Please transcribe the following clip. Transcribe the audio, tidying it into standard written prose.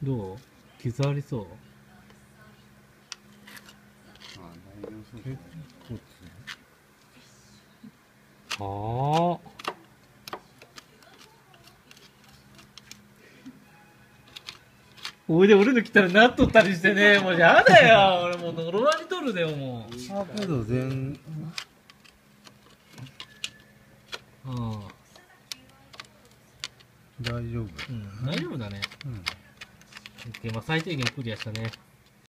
どう？傷ありそう？ あ、大丈夫そうですね。 こっはあ。おいで俺の来たらなっとったりしてね、もうやだよ。俺もう呪われとるでよ、もう。 ちだけど全うん。 大丈夫。 うん、大丈夫だね。 うん。 オッケー、まあ最低限クリアしたね。